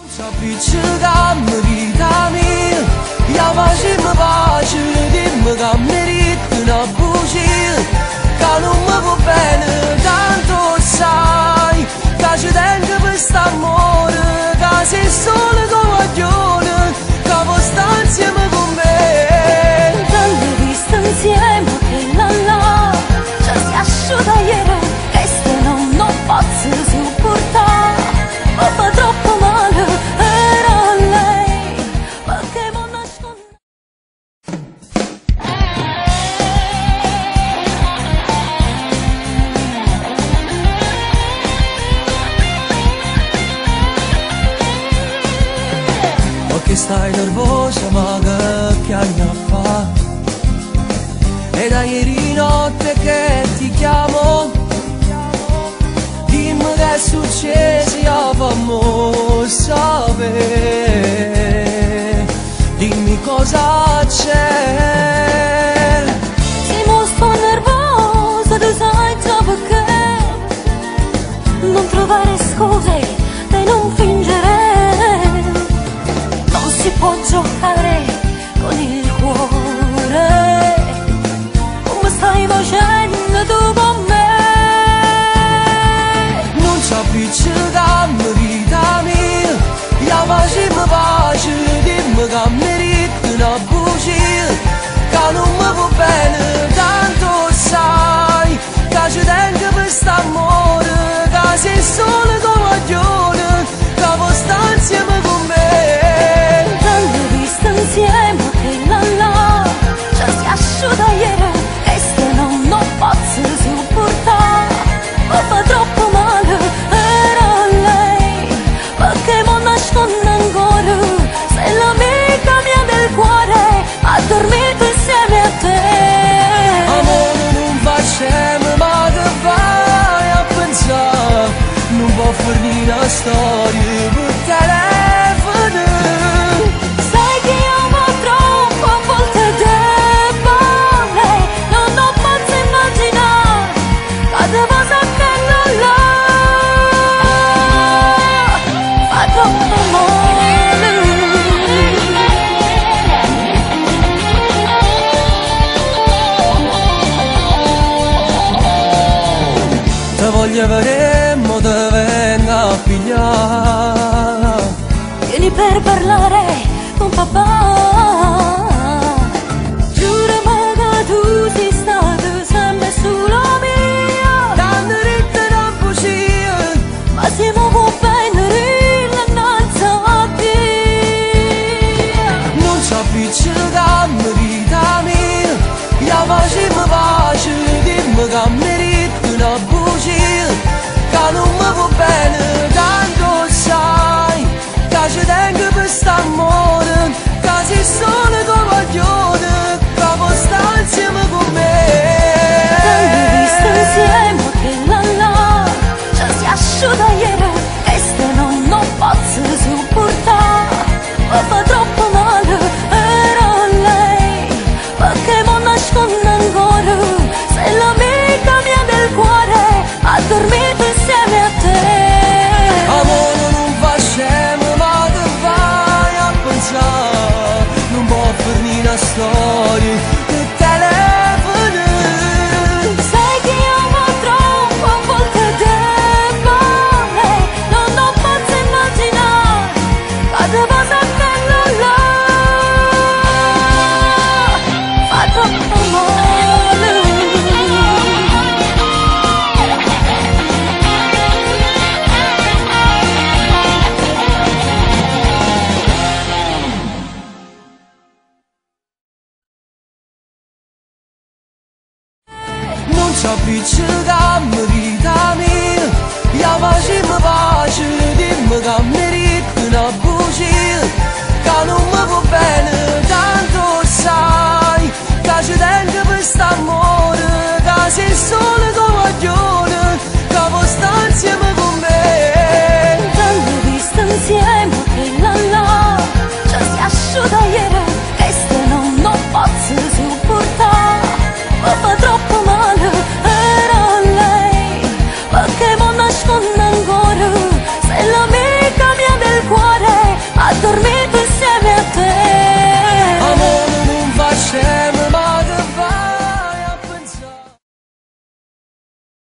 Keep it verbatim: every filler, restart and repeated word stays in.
Appiccicarmi vita mia, io facciamo pace, dimmi che merito una bugia, che non mi va bene, tanto sai, che ci tengo per st'amore, che sei solo coglione, che vuoi stare insieme con me. Dalle viste insieme che la la, ci si asciuga ieri, questo non, non posso sopportare, mi fa troppo male. Che stai nervosa ma che anni fa? E da ieri notte che ti chiamo, dimmi che è successo, io fammo sapere, dimmi cosa c'è. Se mo sto nervosa, tu sai già perché, non trovare scuse e non fingere. Si può giocare con il cuore, come stai facendo tu con me. Non ci appiccicarmi vita mia, io facciamo pace, dimmi che merito una bugia, che non mi va bene, tanto sai, che ci tengo per st'amore, che sei solo coglione, che vuoi stare insieme con me. Insieme che la la, ci si asciuga ieri, questo non, non posso sopportare, mi fa troppo male, era lei, perché mi nasconde ancora, sei l'amica mia del cuore, ha dormito insieme a te. Amore non facciamo, ma che vai a pensare, non può finire la storia per telefono. Te voglio vedere, te venga a pigliare. Vieni per parlare con papà. Giurami che tu sei stato sempre sulla mia. Tanto ritta da bugia, ma se mi può bene innanzi a te. non ci appiccicarmi vita mia, io facciamo pace, dimmi che merito una bugia, che non mi va bene, tanto sai, che ci tengo per st'amore, che sei solo coglione, che vuoi stare insieme con me. Dalle viste insieme che la la, ci si asciuga ieri, questo non, non posso sopportare, mi fa troppo male, era lei, perché mi nasconde ancora, sei l'amica mia del cuore, ha dormito insieme a te. Amore non facciamo, ma che vai a pensare, non può finire la storia per telefono. Sai che io mi trovo a volte debole, non, non posso immaginare che te possa quello là, fa troppo male. Non ci appiccicarmi